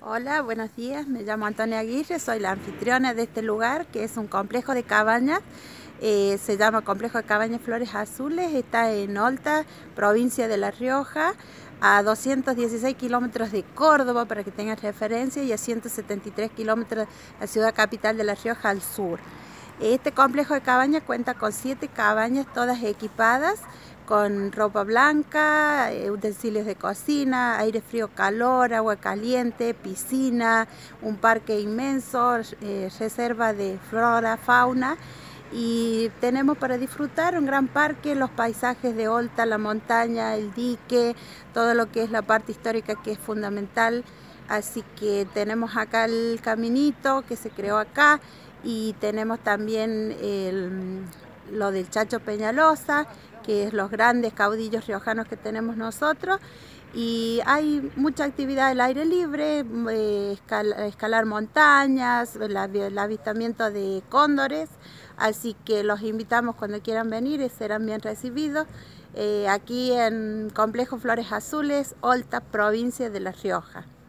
Hola, buenos días. Me llamo Antonia Aguirre, soy la anfitriona de este lugar, que es un complejo de cabañas. Se llama Complejo de Cabañas Flores Azules. Está en Olta, provincia de La Rioja, a 216 kilómetros de Córdoba, para que tengas referencia, y a 173 kilómetros de la ciudad capital de La Rioja al sur. Este complejo de cabañas cuenta con 7 cabañas, todas equipadas con ropa blanca, utensilios de cocina, aire frío, calor, agua caliente, piscina, un parque inmenso, reserva de flora, fauna, y tenemos para disfrutar un gran parque, los paisajes de Olta, la montaña, el dique, todo lo que es la parte histórica, que es fundamental. Así que tenemos acá el caminito que se creó acá, y tenemos también lo del Chacho Peñalosa, que es los grandes caudillos riojanos que tenemos nosotros. Y hay mucha actividad al aire libre, escalar montañas, el avistamiento de cóndores, así que los invitamos cuando quieran venir y serán bien recibidos. Aquí en Complejo Flores Azules, Olta, provincia de La Rioja.